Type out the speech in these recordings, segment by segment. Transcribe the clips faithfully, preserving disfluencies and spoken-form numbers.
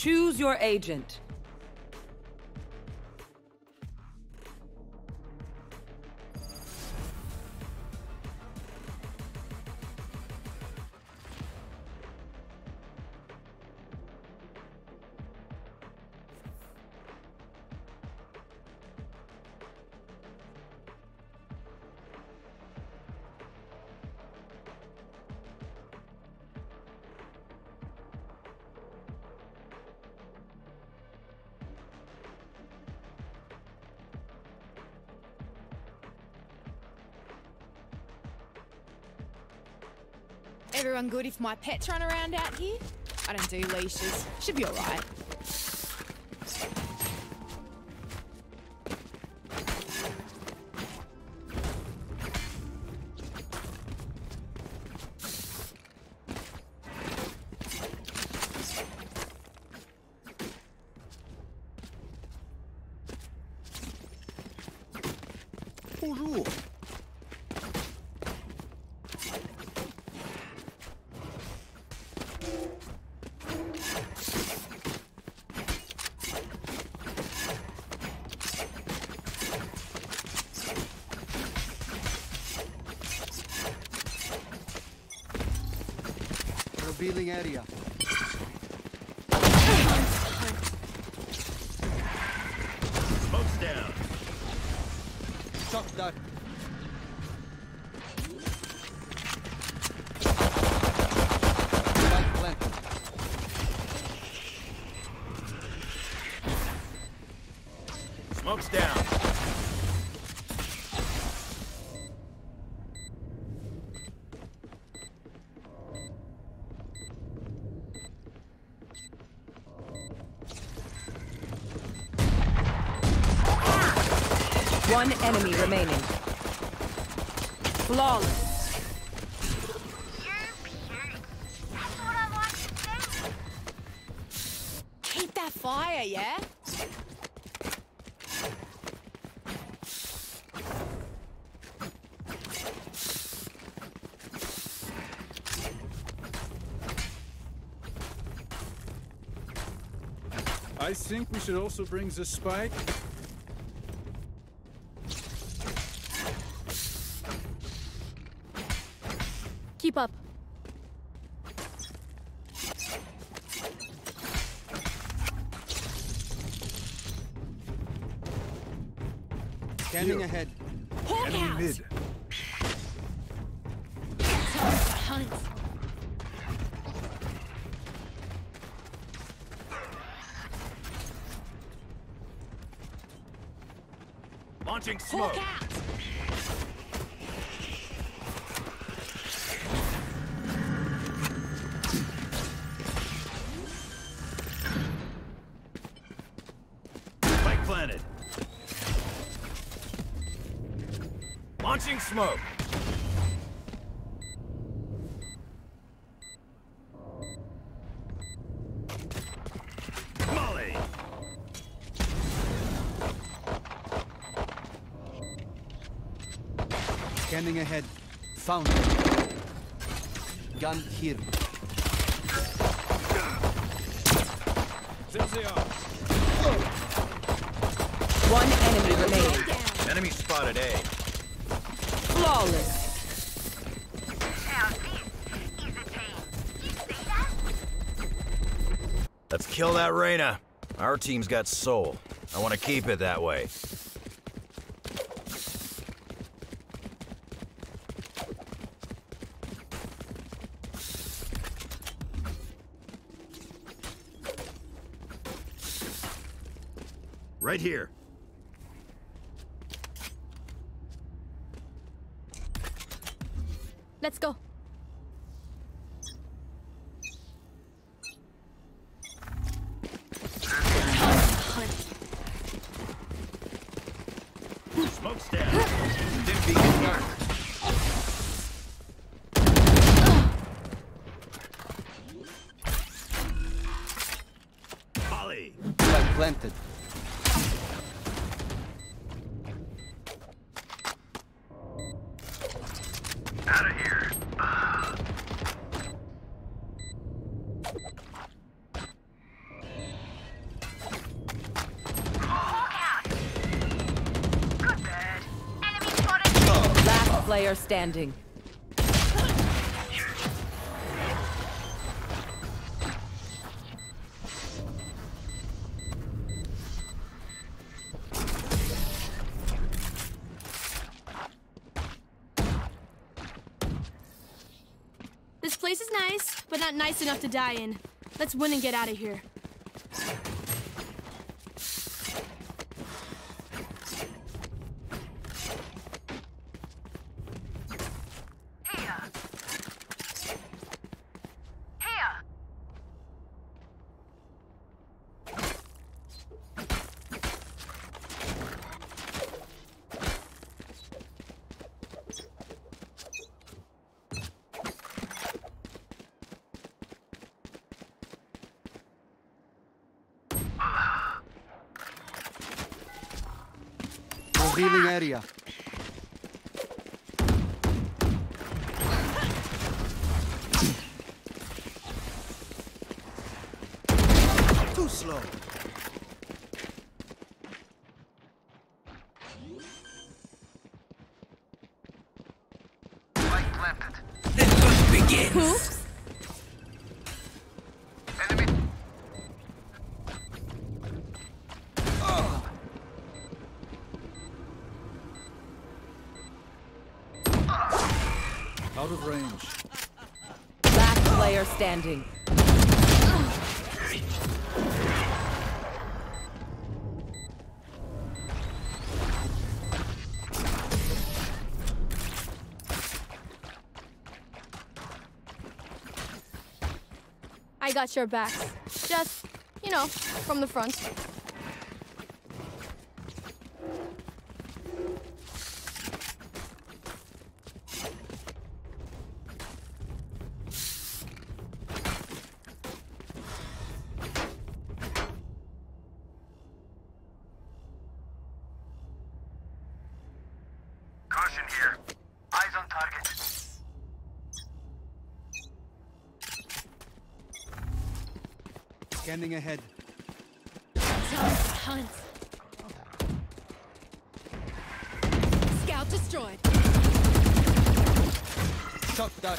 Choose your agent. Everyone good if my pets run around out here? I don't do leashes. Should be alright. Bonjour. Revealing area. Smoke's down. Shock dart. Light planted. Smoke's down. One enemy remaining. Flawless. Keep that fire, yeah? I think we should also bring the spike. Keep up. Scanning Here. ahead. Hawk Enemy out! mid. Time to hunt. Launching smoke. Hawk out! Spike planted. Launching smoke. Molly. Scanning ahead. Found. Gun here. There they are. One enemy remaining. Down. Enemy spotted A. Flawless. Let's kill that Reyna. Our team's got soul. I want to keep it that way. Right here. Let's go. Smoke's down. Dim beacon dark. Molly. Flag planted. Out of here. player standing. This place is nice, but not nice enough to die in. Let's win and get out of here. Revealing area. Too slow. Light planted. The hunt begins. Oops. Enemy. Out of range. Last player standing. I got your backs. Just, you know, from the front. Caution here. Eyes on target. Scanning ahead. Hunt. Scout destroyed. Shock dart.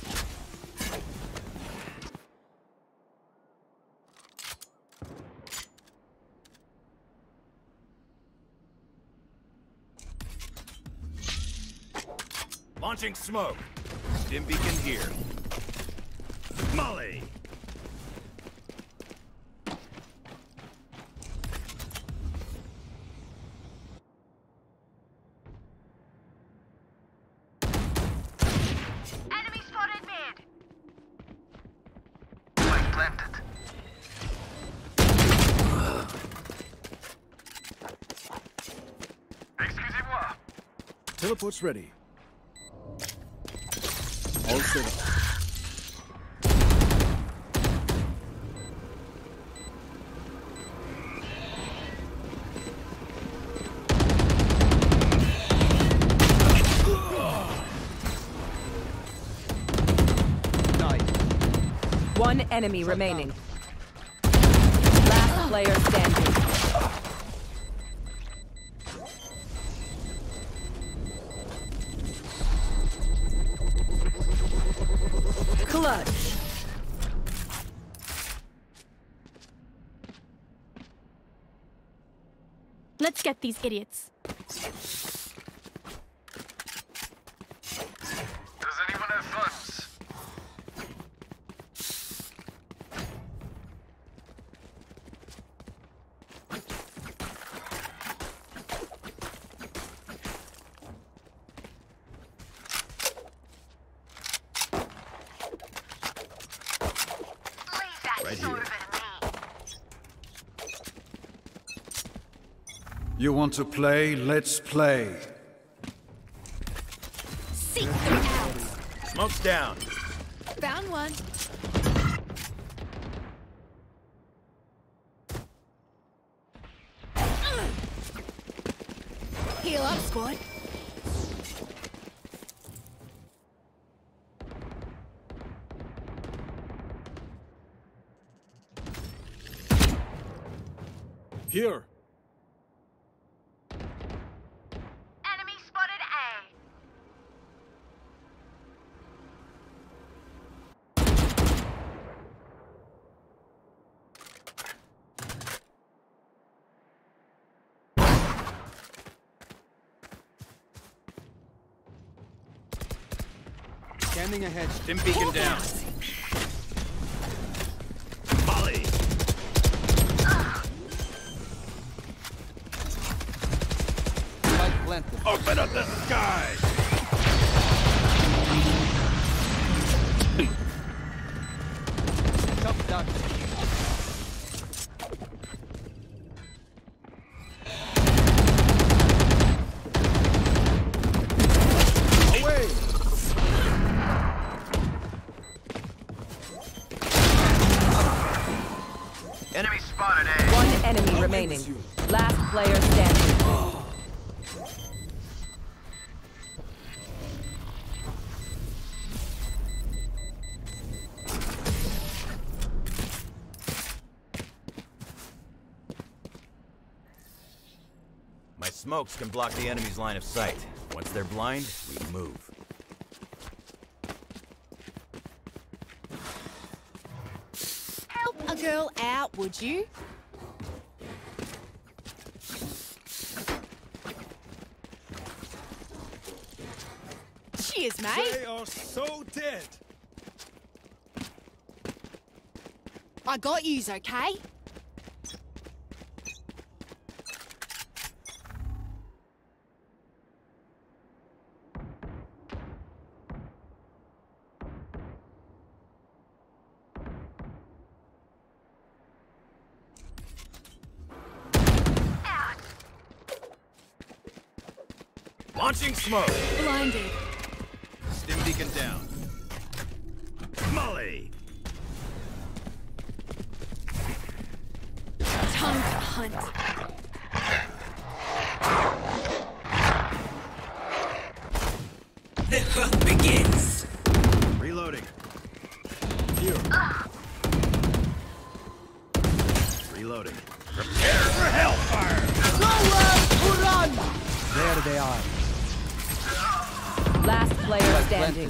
Launching smoke. Stim beacon here. Molly. Enemy spotted mid. Light planted. Excusez-moi. Teleport's ready. All set up. One enemy remaining. Last player standing. Clutch. Let's get these idiots. Does anyone have funds? Leave that Right sort here. of it to me. You want to play? Let's play. Seek them out. Smoke's down. Found one. Heal up, squad. Here. Enemy spotted A. Scanning ahead. Stim beacon down. Molly. Spike planted. Open up the sky. Top dot. Away! Enemy spotted A. One enemy remaining. Last player standing. My smokes can block the enemy's line of sight. Once they're blind, we move. Help a girl out, would you? Cheers, mate. They are so dead. I got yous, okay? Launching smoke. Blinded. Stim beacon down. Molly. Time to hunt. The hunt begins. Reloading. Here. Reloading. Prepare for hellfire. There they are. Last player standing.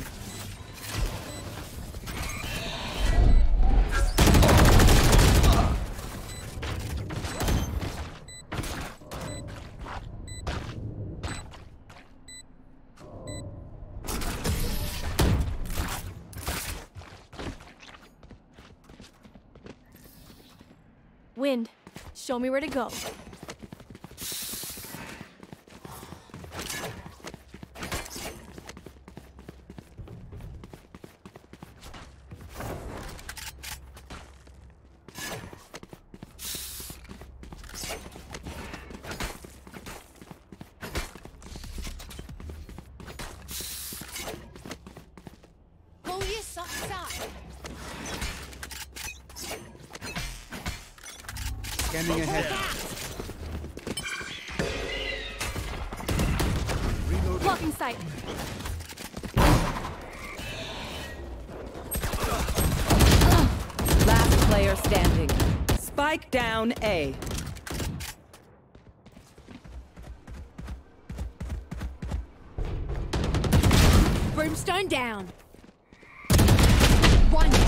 Wind, show me where to go. Pull your socks up. Scanning ahead. Blocking sight. Last player standing. Spike down A. Brimstone down. One down.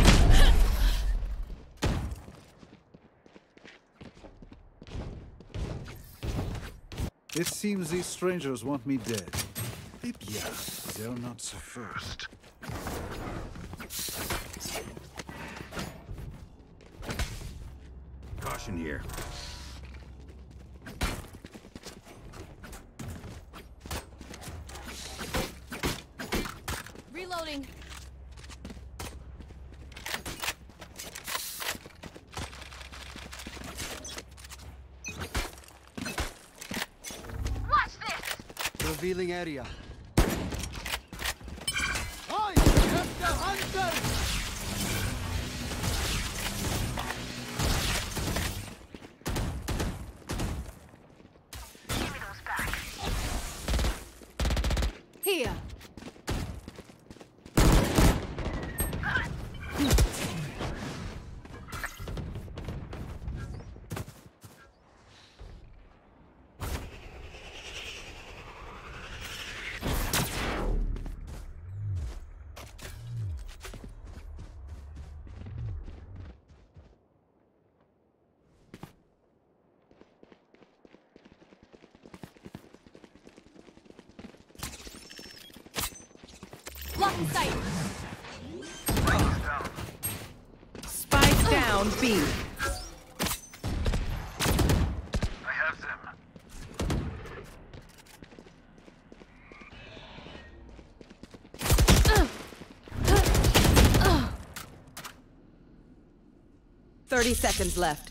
It seems these strangers want me dead. Eh bien, they're not so first. Caution here. Reloading. Revealing area. I am the hunter! Give me those back. Here. Blocking sight. down B. I have them. Thirty seconds left.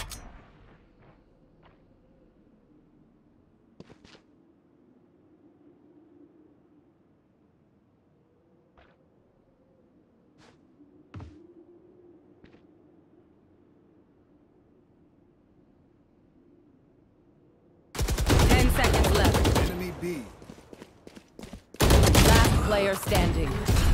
Ten seconds left. Enemy B. Last player standing.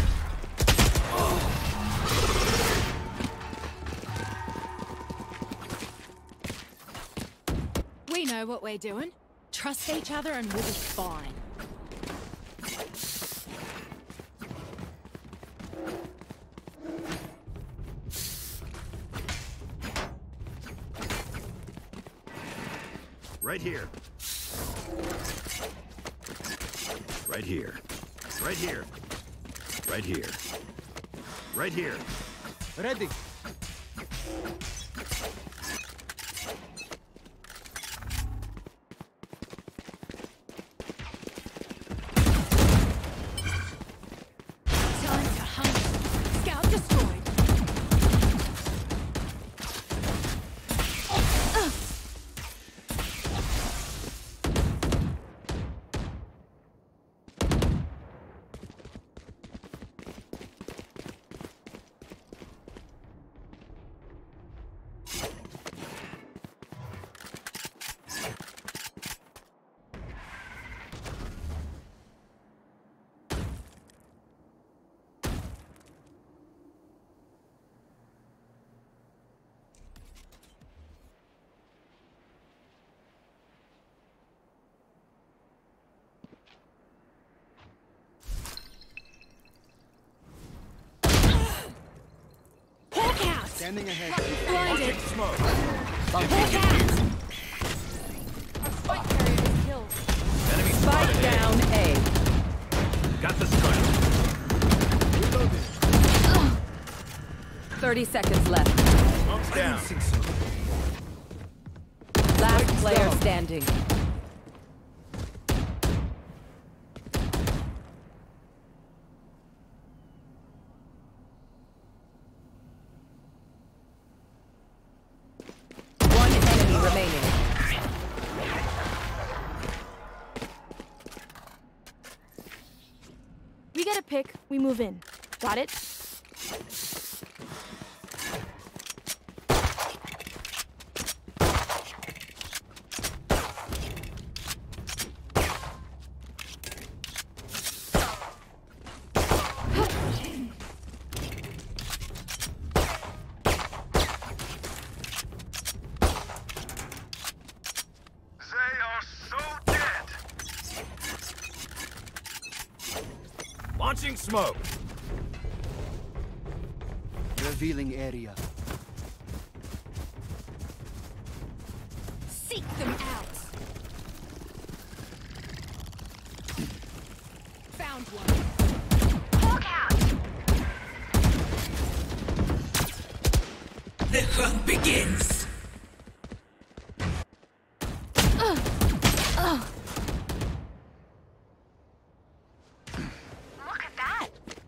We know what we're doing. Trust each other and we'll be fine. Right here. Right here. Right here. Right here. Right here. Ready. Time to hunt. Scout destroyed. Hawk out! Scanning ahead. Blinded! Smoke. Hawk out! Our spike carrier is killed. Enemy Spike spotted. down A. Got the strike. Thirty seconds left. Smoke's down. Last player standing. One enemy remaining. We get a pick, we move in. Got it? They are so dead. Launching smoke. Revealing area. Seek them out. Found one. Hawk out. The hunt begins. Look at that.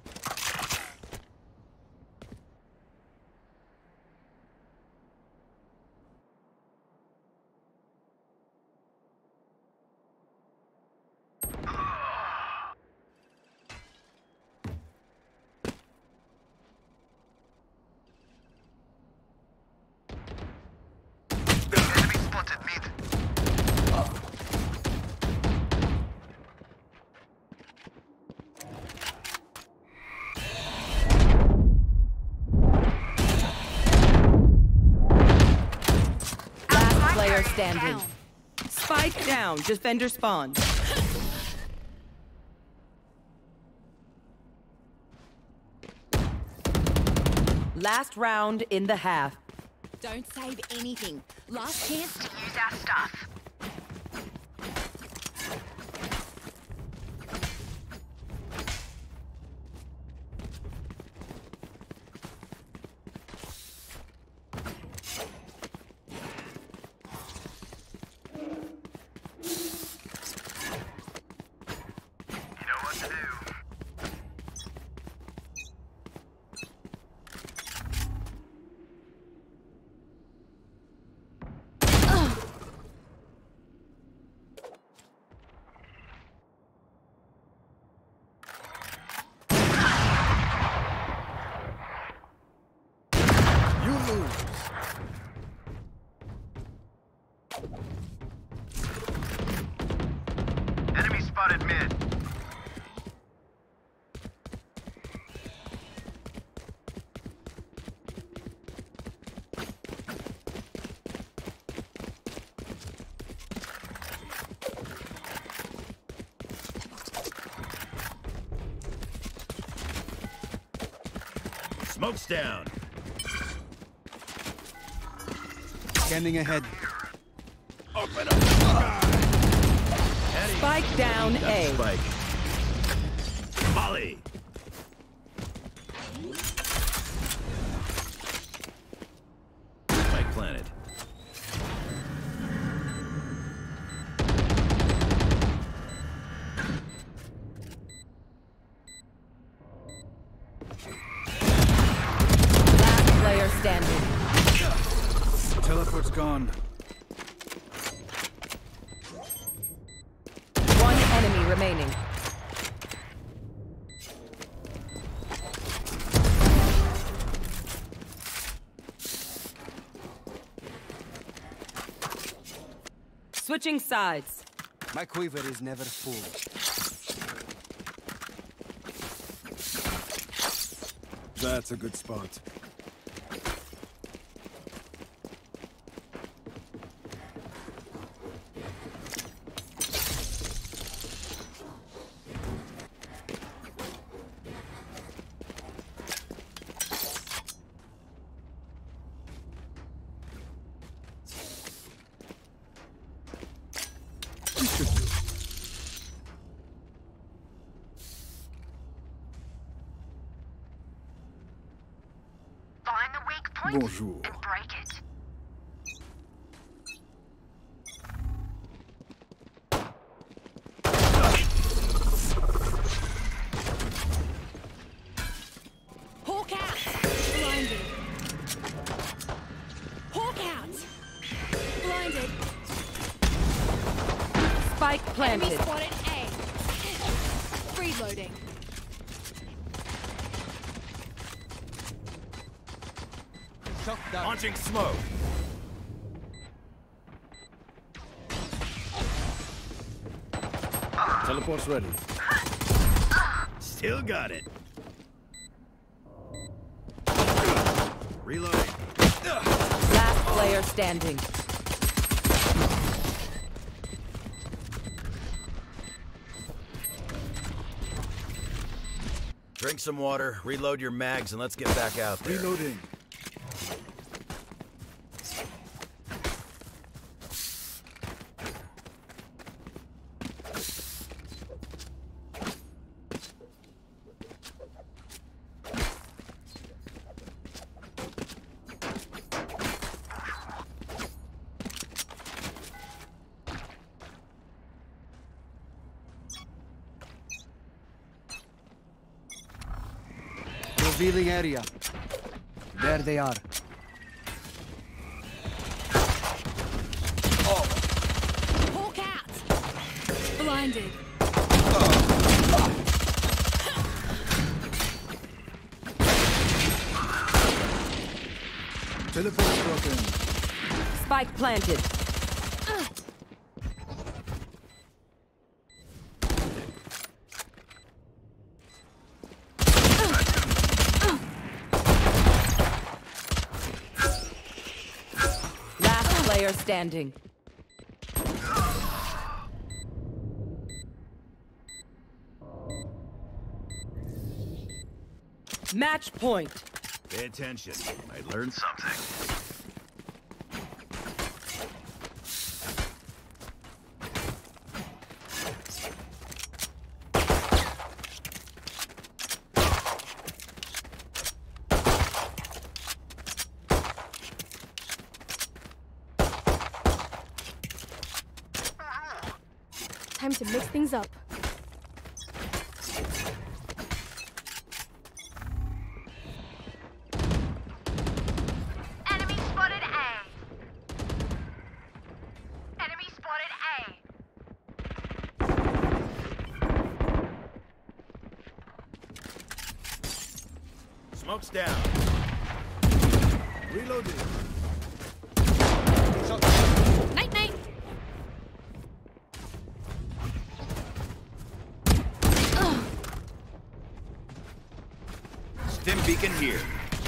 The enemy spotted mid. Last player standing. Down. Spike down. Defender spawn. Last round in the half. Don't save anything. Last chance to Use our stuff. lose. Enemy spotted mid. Smoke's down. Scanning ahead. Open up the sky. Spike down Got A. Spike. Molly. Spike planted. Last player standing. Teleport's gone. One enemy remaining. Switching sides. My quiver is never full. That's a good spot. Find the weak point Bonjour. and break it. Hawk out! Blinded. Hawk out! Blinded. Spike Enemy planted. spotted A. Reloading. Shock down. Launching smoke. Teleport's ready. Still got it. Reloading. Last player standing. Drink some water, reload your mags, and let's get back out there. Reloading. Revealing area. There they are. Hawk out! Blinded. Teleport's broken. Spike planted. Last player standing. Match point. Pay attention. I learned something. Time to mix things up. Enemy spotted A. Enemy spotted A. Smoke's down. Reloading. Night, night. Stim beacon here.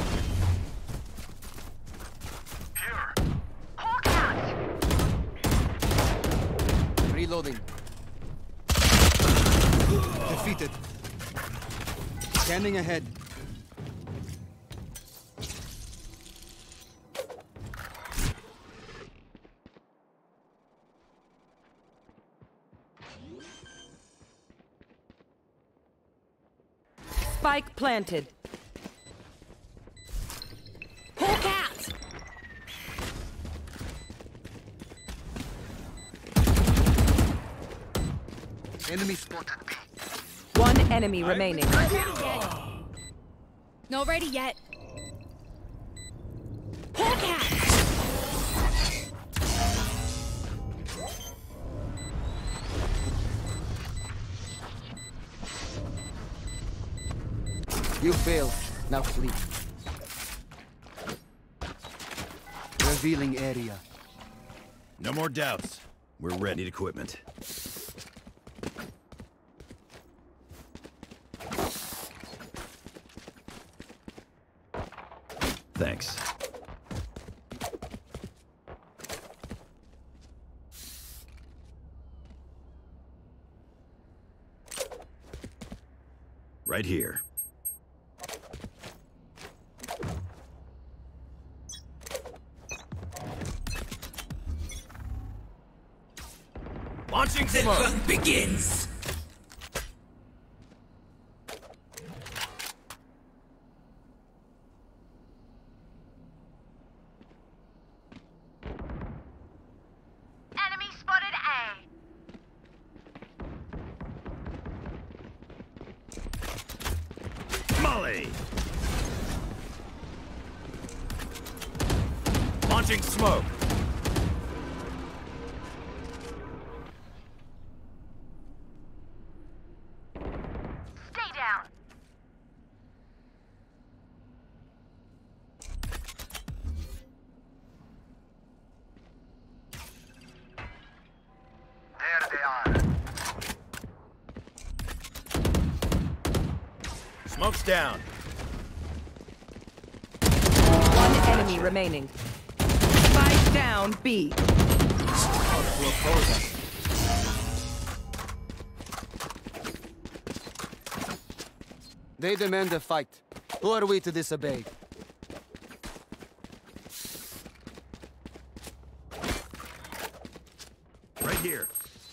Here. Hawk out. Reloading. Defeated. Scanning ahead. Spike planted. Hawk out. Enemy spotted. One enemy remaining. Not ready yet. Hawk out. You failed. Now flee. Revealing area. No more doubts. We're ready. Need equipment. Thanks. Right here. Launching The smoke. hunt begins. Enemy spotted A. Molly. Launching smoke. Stay down. There they are. Smoke's down. One enemy remaining. Spike down B. They demand a fight. Who are we to disobey? Right here.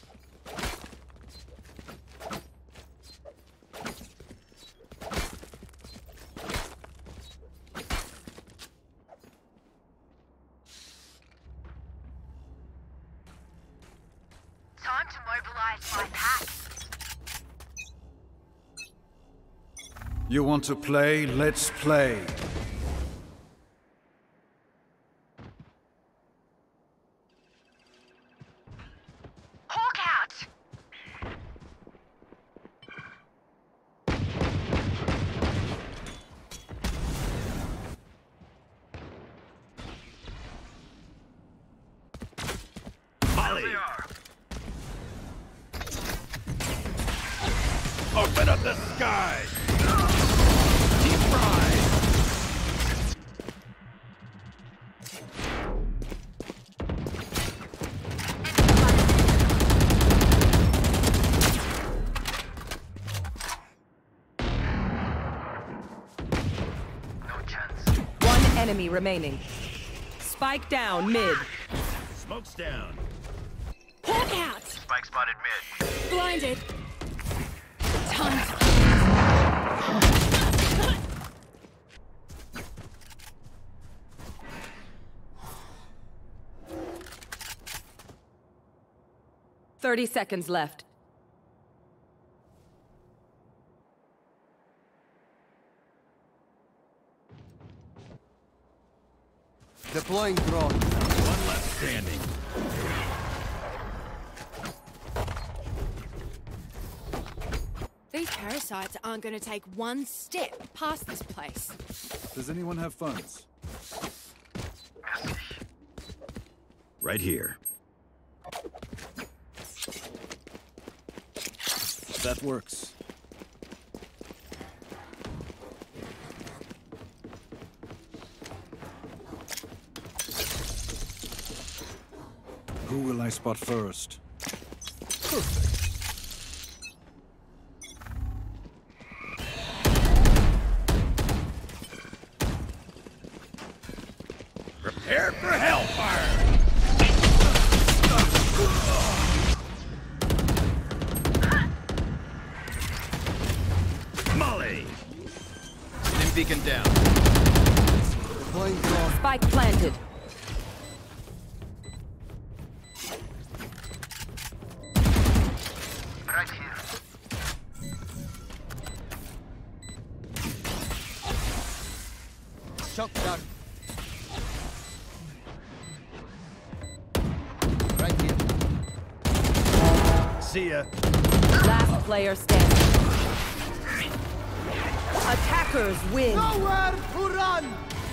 Time to mobilize my pack. You want to play? Let's play. Hawk out. Molly. Open up the sky. Deep fried. No chance. One enemy remaining. Spike down mid. Smoke's down. Hawk out. Spike spotted mid. Blinded. Tons. Thirty seconds left. Deploying drone. One left standing. These parasites aren't going to take one step past this place. Does anyone have funds? Right here. That works. Who will I spot first? Perfect. Prepare for hellfire! Molly! Stim beacon down. Deploying drone. Spike planted. Right here. Shock dart. Right here. See ya. Last player standing. Attackers win. Nowhere to run!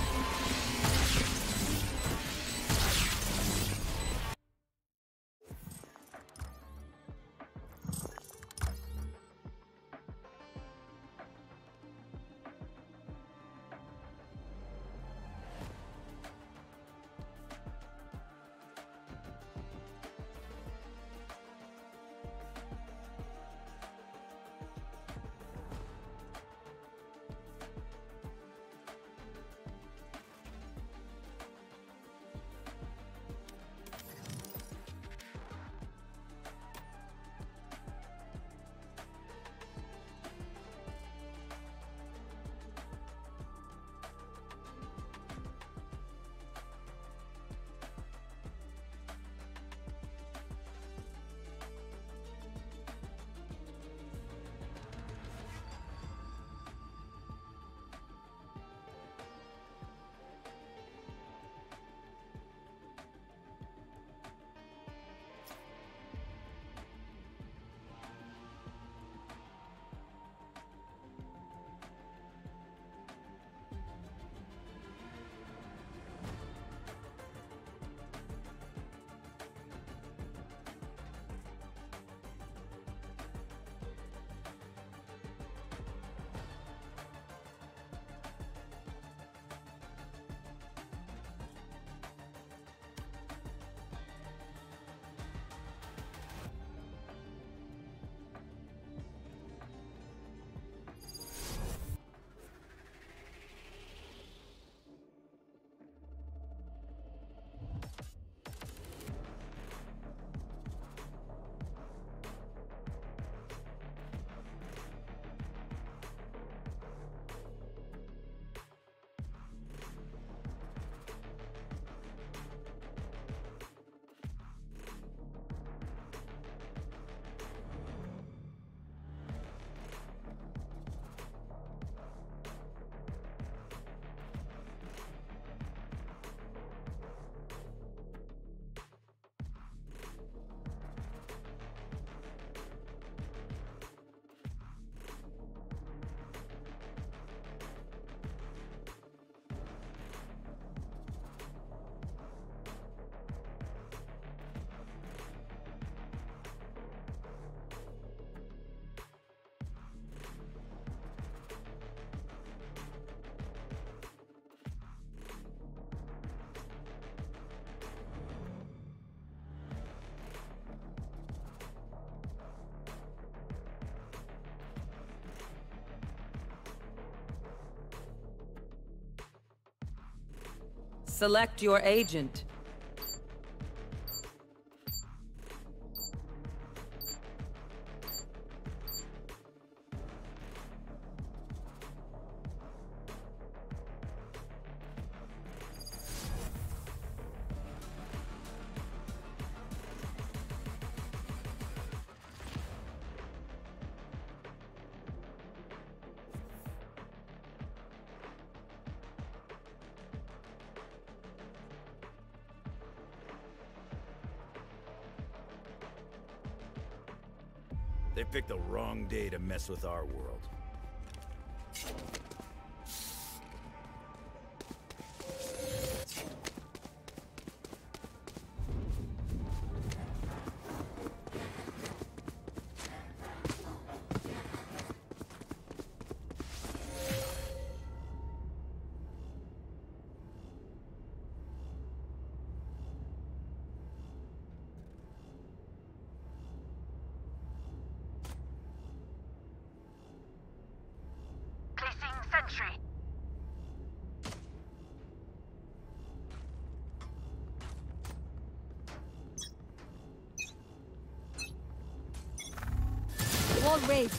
Select your agent. They picked the wrong day to mess with our world. Shield raised.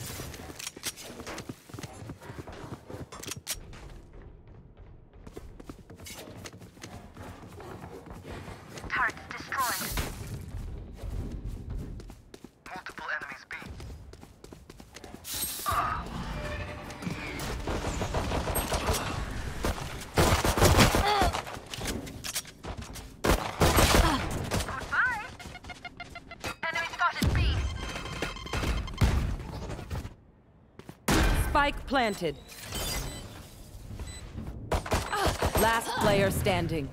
Turret destroyed. Multiple enemies B. Goodbye. Enemy spotted B. Spike planted. Last player standing.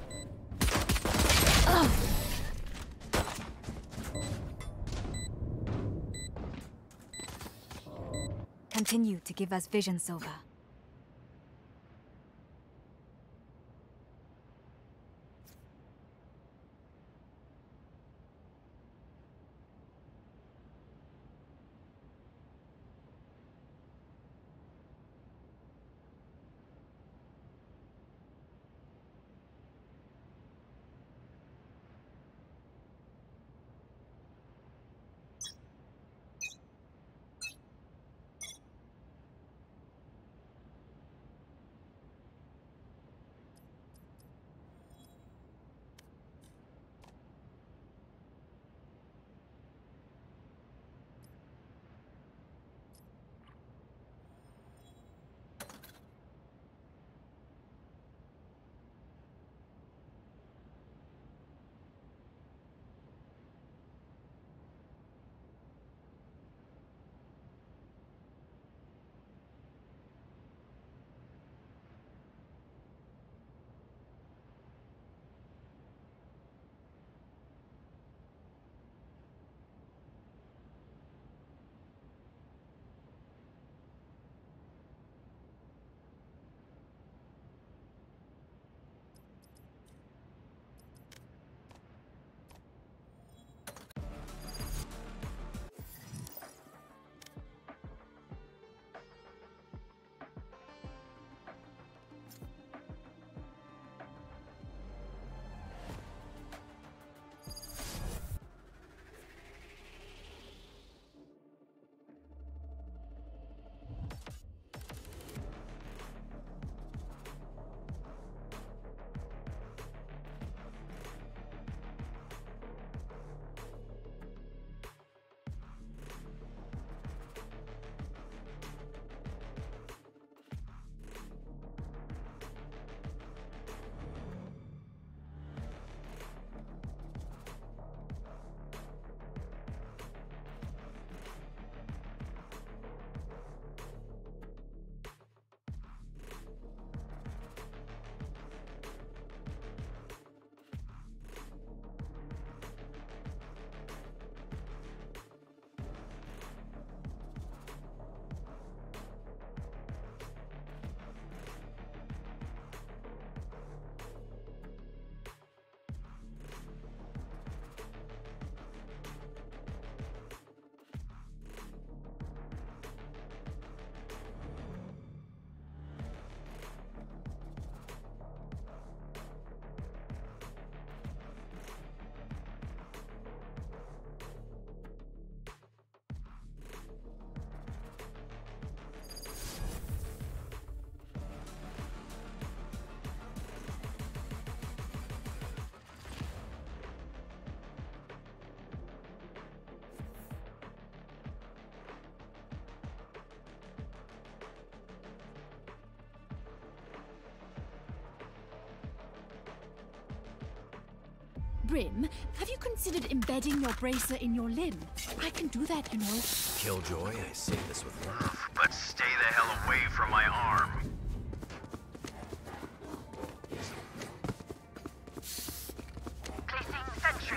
Continue to give us vision, Sova. Brim, have you considered embedding your bracer in your limb? I can do that, you know. Killjoy, I say this with love. But stay the hell away from my arm. Placing sentry.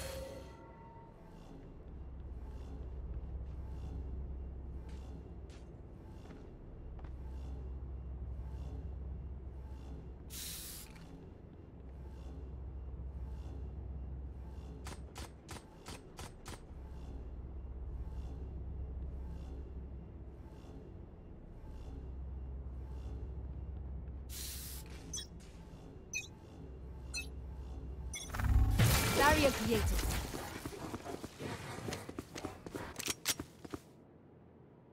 Barrier created.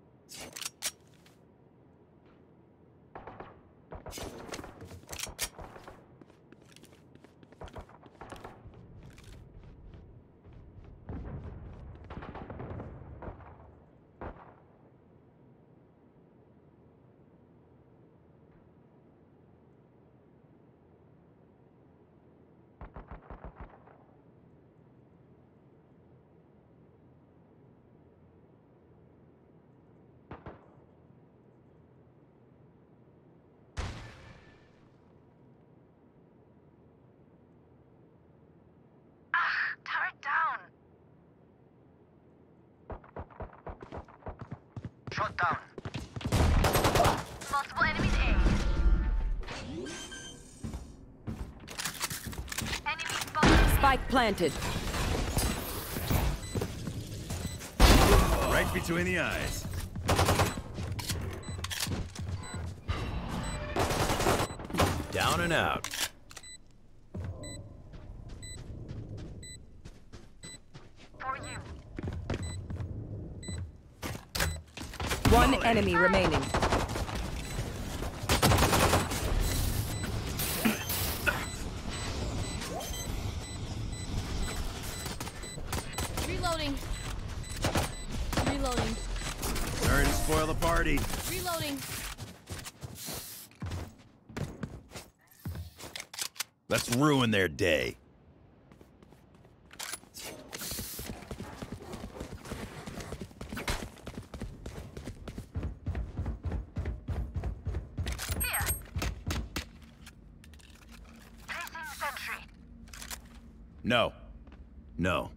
Turret down. Shot down. Multiple enemies A. Enemy spotted. Spike planted. Right between the eyes. Down and out. For you. One enemy remaining. Reloading. Reloading. Sorry to spoil the party. Reloading. Let's ruin their day. Here. Placing sentry. No. No.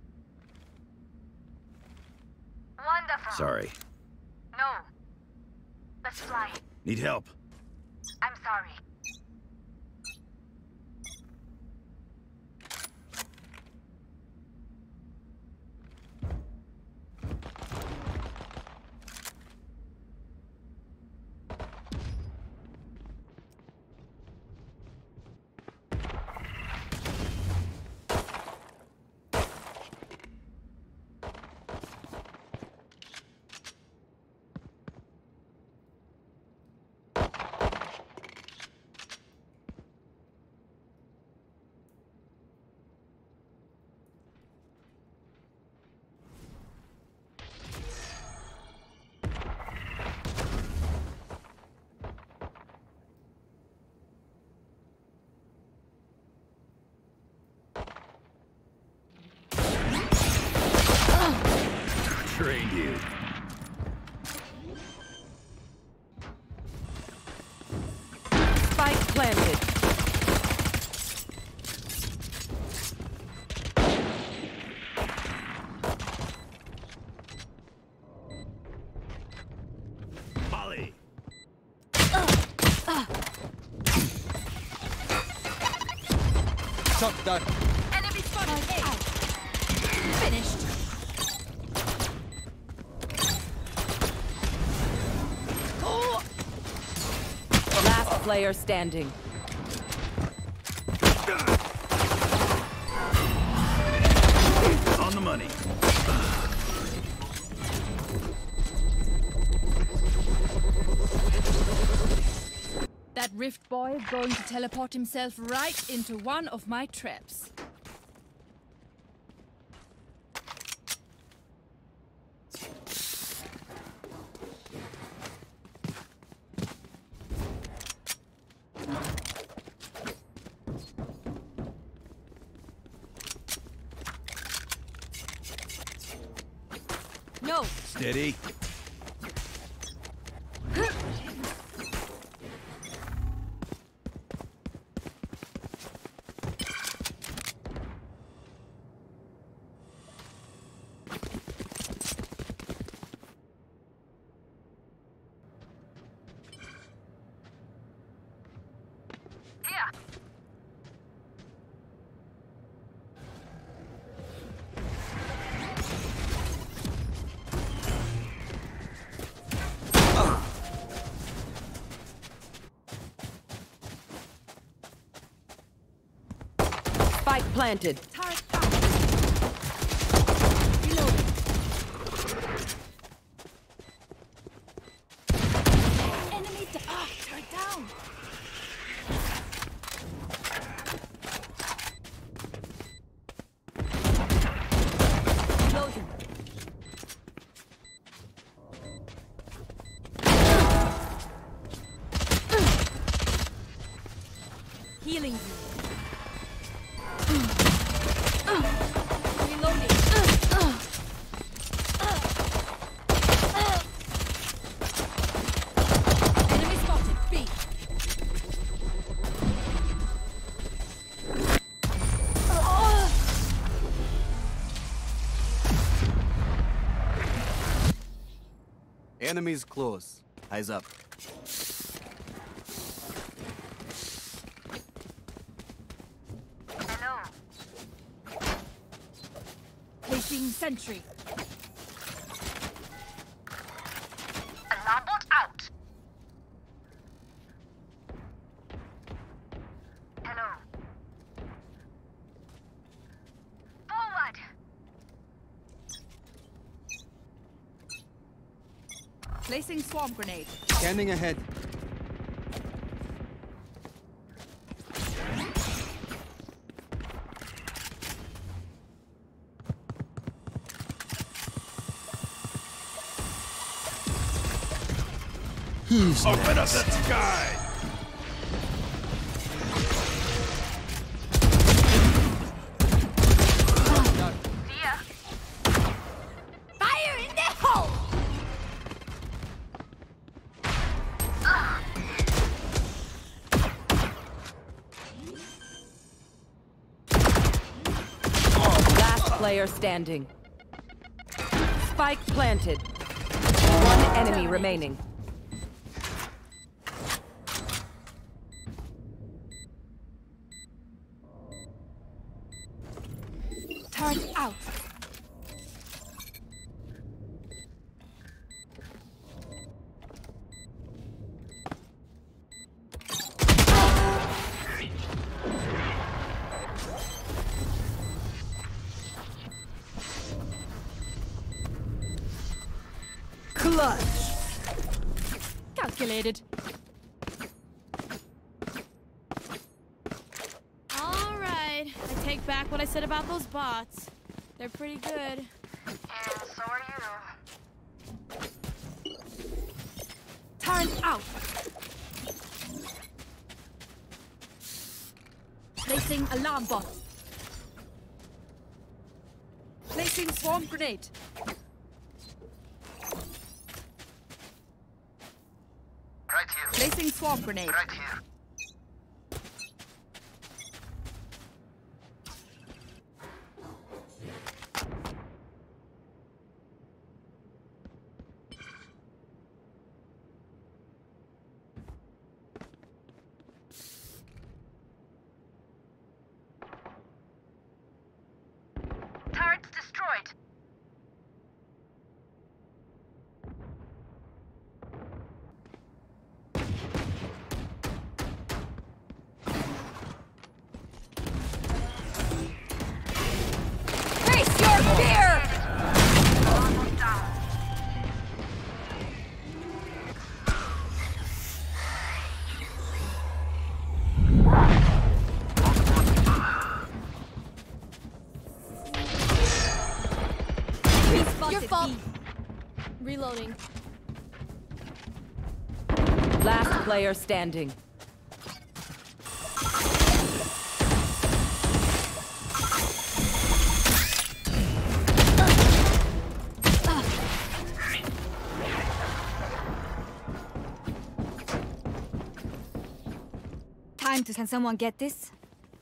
Wonderful. Sorry. No. Let's fly. Need help. I'm sorry. Trained you. Spike planted. Molly. Shot down. Enemy spotted A. Finished. Last player standing. On the money. That Rift boy is going to teleport himself right into one of my traps. No. Steady. Here. Spike planted. Turret down. Reloading. Enemy da- ah, turret down. Reloading. Healing you. Enemies close. Eyes up. Hello. Placing sentry. Alarm bot out. Hello. Forward. Placing swarm grenade. Scanning ahead. Who's Open up the sky! See ya. Fire in the hole! Last player standing. Spike planted. One enemy remaining. Turret out. Clutch. Calculated. All right. I take back what I said about those bots. They're pretty good. And so are you. Turret out. Placing alarm bot. Placing swarm grenade. Right here. Placing swarm grenade. Right here. Turrets destroyed. Face your fear! Almost down. Your fault. Reloading. Last player standing. Time to... Can someone get this?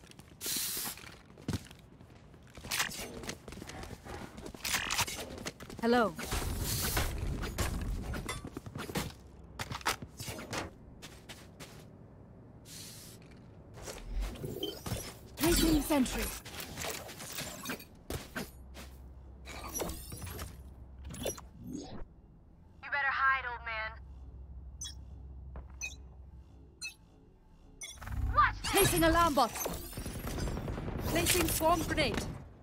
Hello. Placing sentry. You better hide, old man. What? Placing alarm bot. Placing swarm grenade.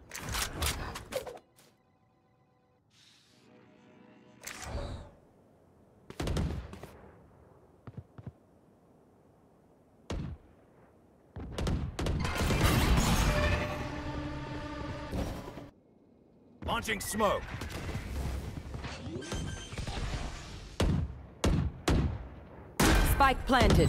Launching smoke. Spike planted.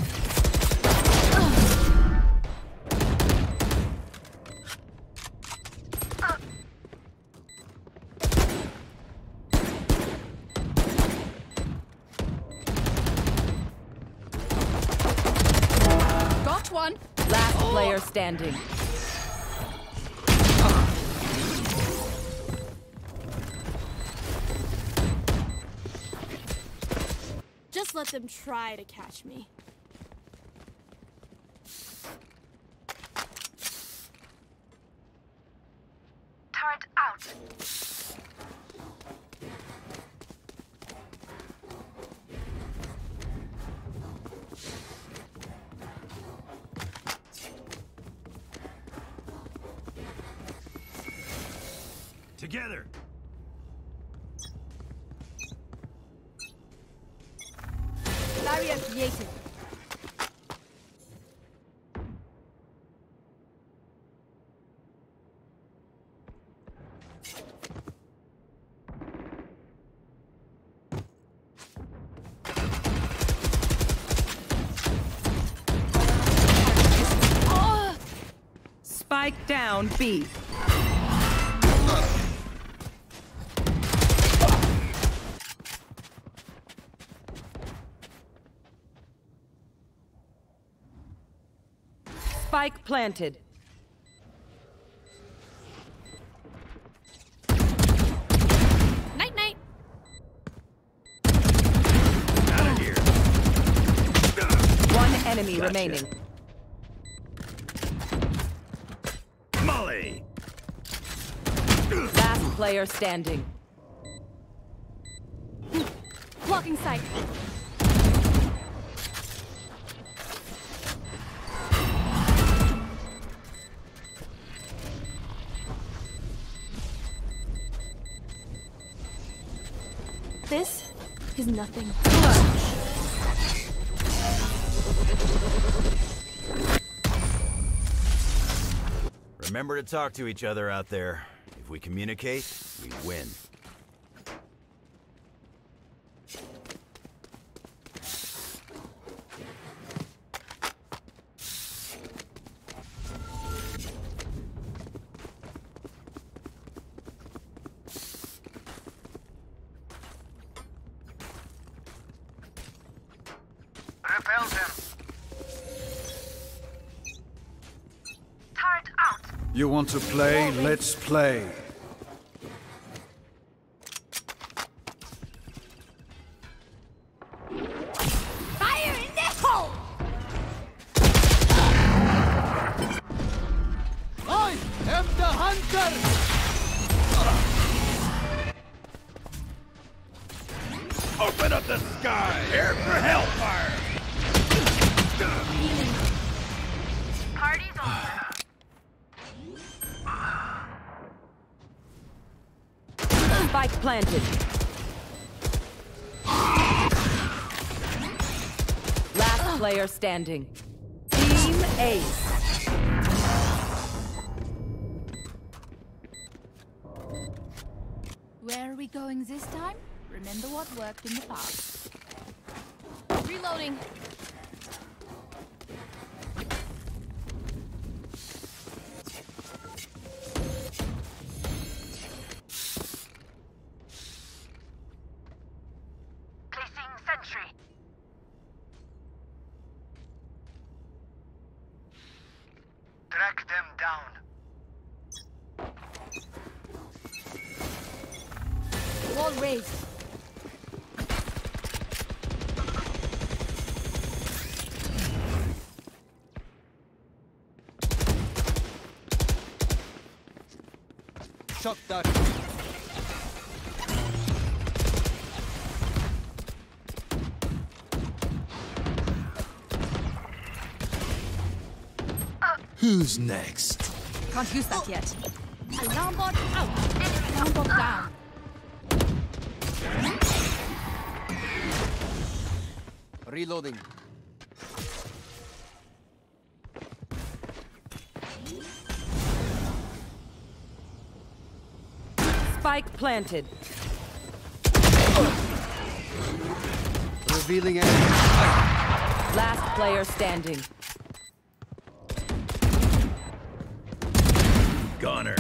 Got one. Last player standing. just let them try to catch me. Turret out. Together! Barrier created. Spike down B. Spike planted. Night night. Out of here! One enemy Gotcha. remaining. Molly! Last player standing. Blocking sight. This is nothing. Remember to talk to each other out there. If we communicate, we win. Repel them. Turret out. You want to play? Let's play. Fire in the hole! I am the hunter! Open up the sky! Air for hellfire! Party's over. Spike planted. Last player standing. Team Ace. Where are we going this time? Remember what worked in the past. Reloading. Placing sentry. Track them down. Wall raised. Shock dart. Who's next? Can't use that yet. Alarm bot out. Alarm bot down. Reloading. Spike planted. Revealing enemy. Last player standing. Goner.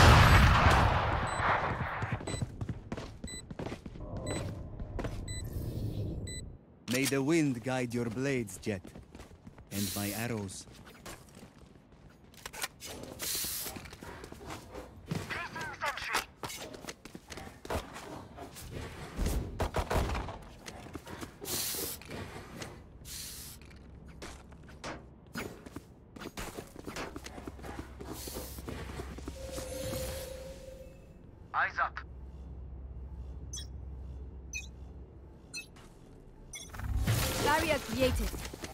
May the wind guide your blades, Jet. And my arrows. Placing sentry. Eyes up. Barrier created.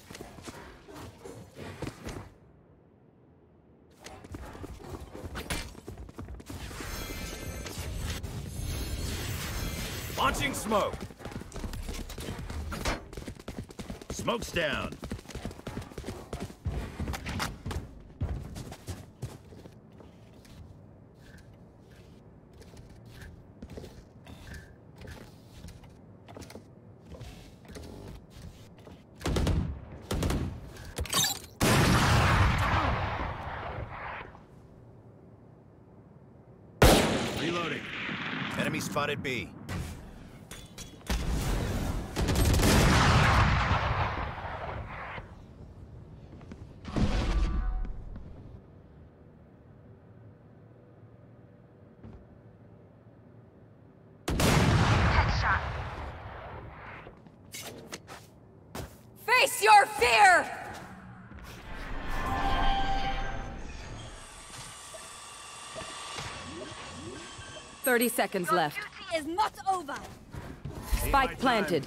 Launching smoke. Smoke's down. Reloading. Enemy spotted B. Headshot. Face your fear! Thirty seconds left. Is not over. Spike planted.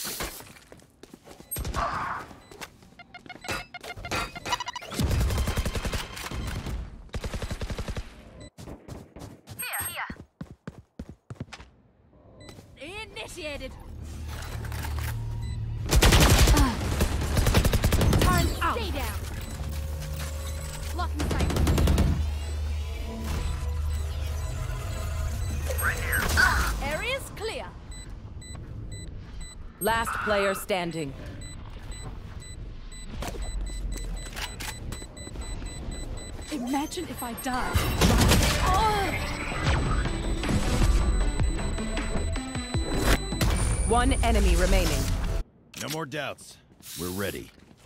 Here, here. Initiated. Turn out. Stay down. Blocking sight. Area's clear. Last player standing. Imagine if I died. One enemy remaining. No more doubts. We're ready.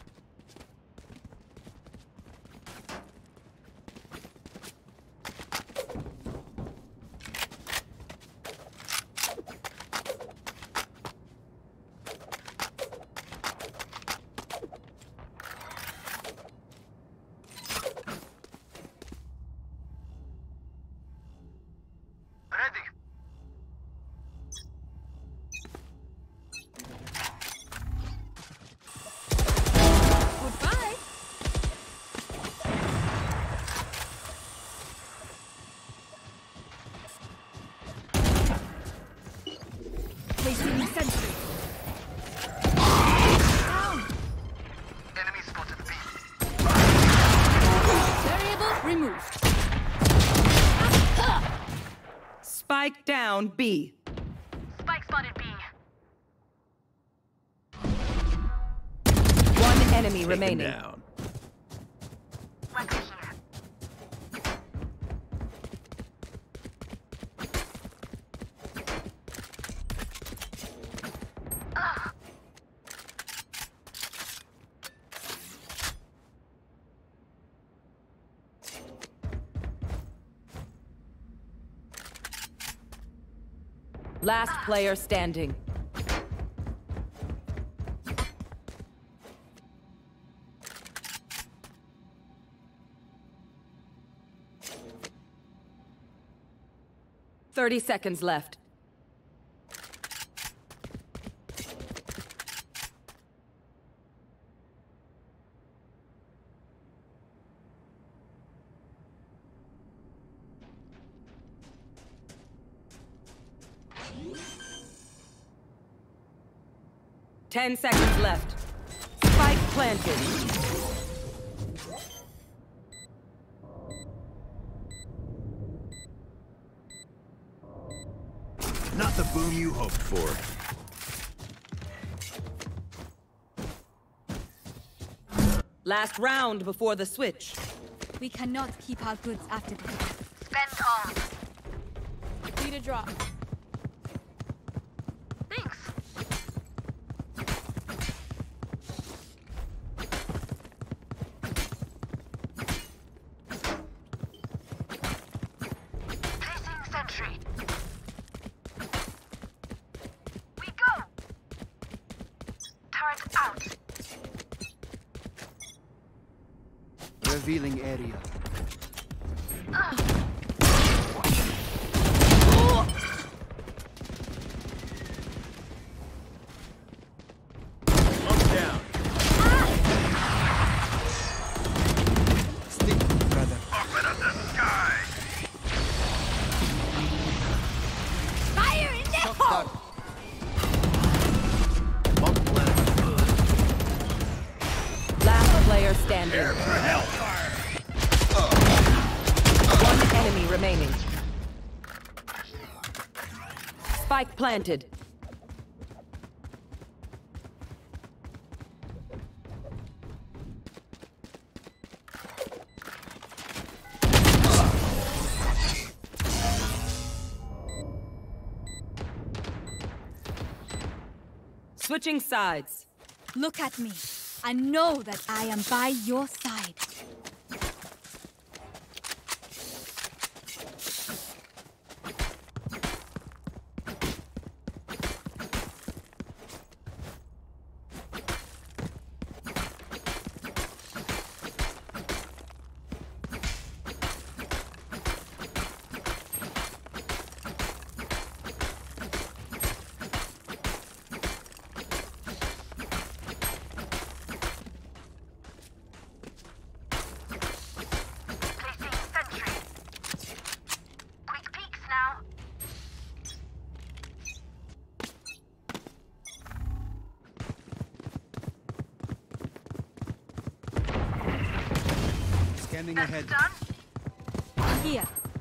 Ready. Goodbye. Placing sentry. Down. Enemy spotted B. Variable removed. Spike down B. Spike spotted B. One enemy Take him remaining. down. Weapon here. Ugh. Last player standing. Thirty seconds left. Ten seconds left. Spike planted. Not the boom you hoped for. Last round before the switch. We cannot keep our goods after this. Spend all. Need a drop. Thanks. Placing sentry. We go. Turret out. Revealing area. Spike planted. Switching sides. Look at me. I know that I am by your side. Scanning ahead. Here.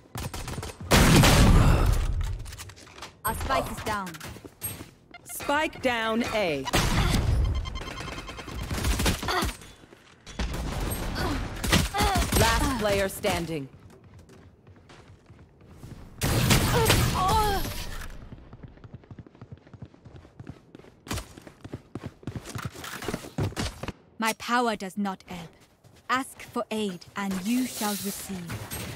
Our spike is down. Spike down A. Last player standing. My power does not ebb. Ask for aid, and you shall receive.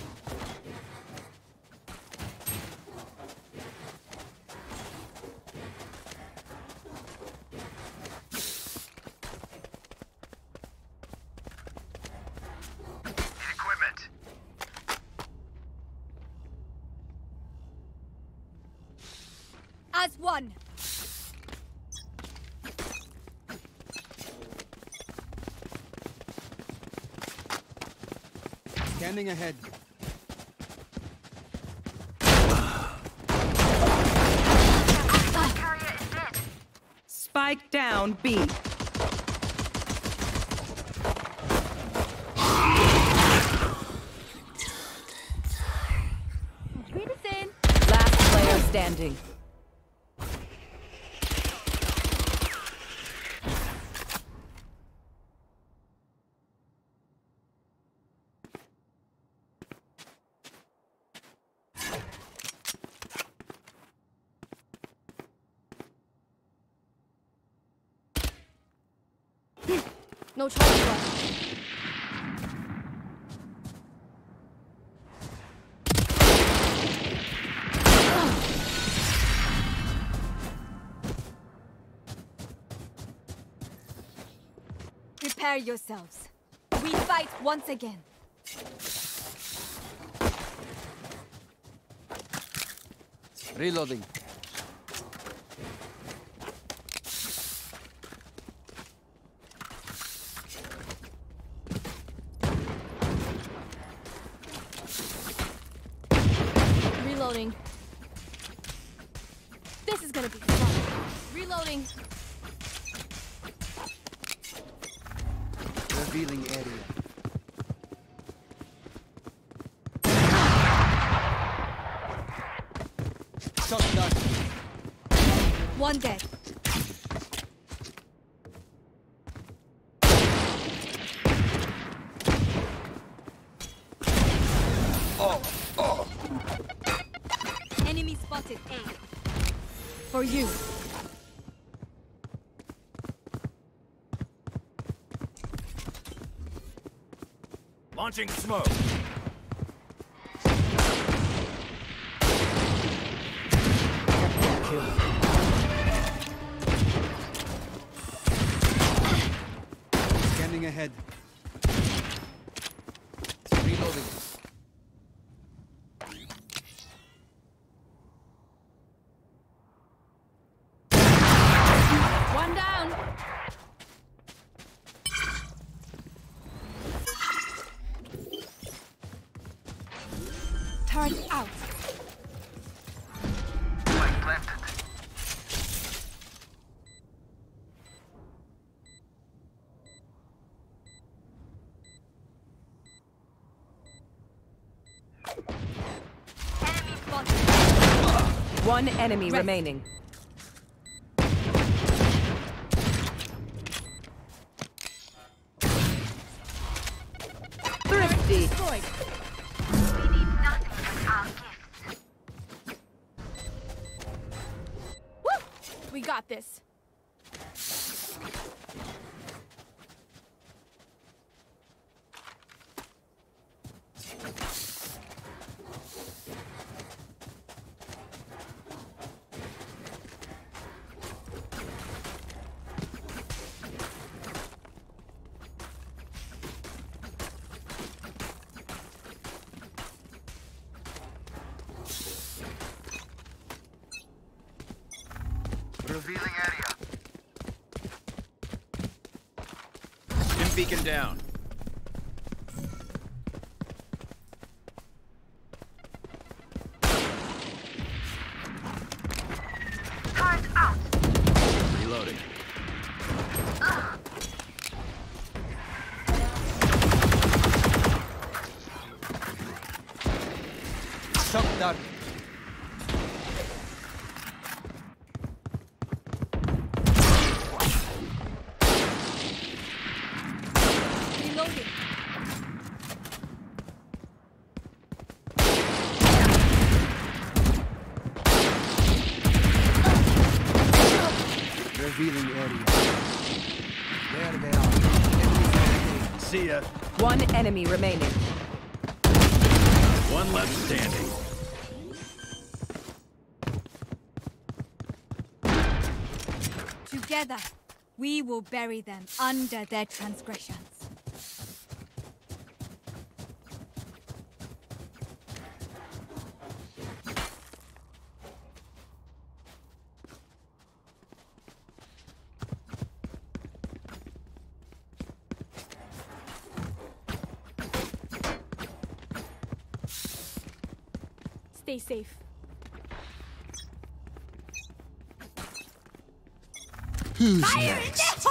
Equipment. As one. Scanning ahead. Carrier is dead. Spike down B. Read us in. Last player standing. No charge left. Prepare yourselves. We fight once again. Reloading. Reloading. This is gonna be fun. Reloading. Revealing area. Shot done. One dead. Enemy spotted A. For you. Launching smoke. Scanning ahead. Reloading. One down. Turn out. Spike planted. Enemy spotted. One enemy Rest. remaining. Thrifty. Destroyed. We need nothing but our gifts. Woo! We got this. Revealing area. Stim beacon down. Turret out. Reloading. Shock dart. Reloading. Revealing area. There they are. Enemies are See ya. One enemy remaining. One left standing. Together, we will bury them under their transgressions. Stay safe. Who's next?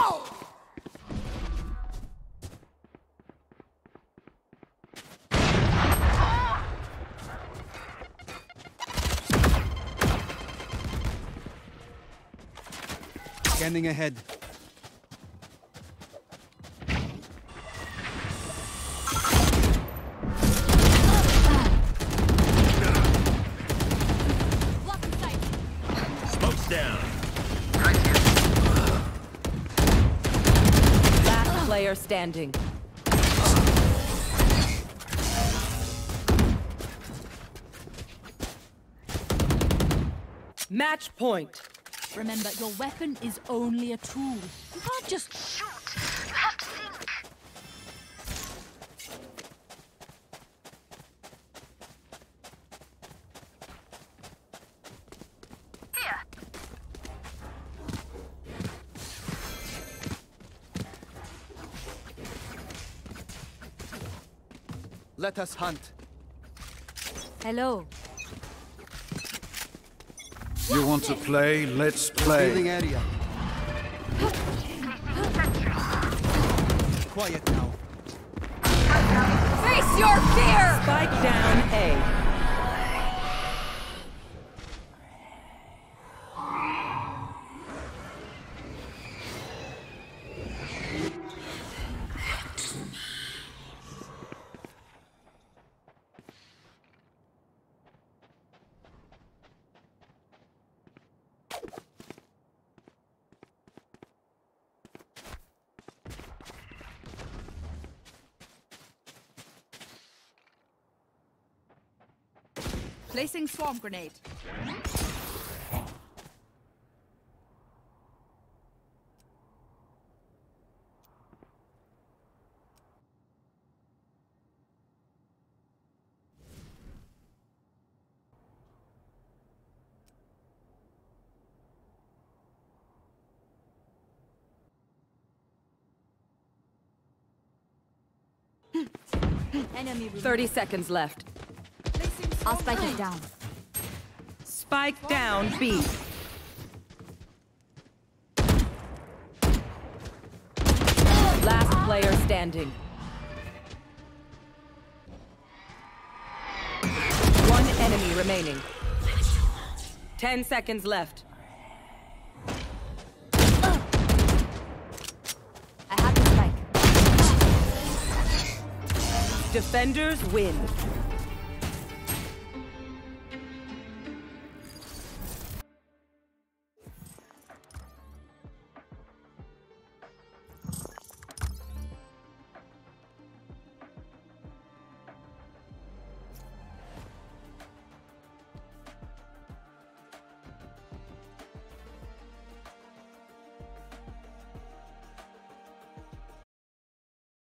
scanning ahead. Smoke's down. Last player standing. Match point. Remember, your weapon is only a tool. You can't just Shoot! You have to think. Here. Let us hunt. Hello. You want to play? Let's play. Building area. Quiet now. Face your fear! Spike down A. placing swarm grenade. Enemy thirty seconds left. I'll spike it down. Spike down B. Last player standing. One enemy remaining. Ten seconds left. I have the spike. Defenders win.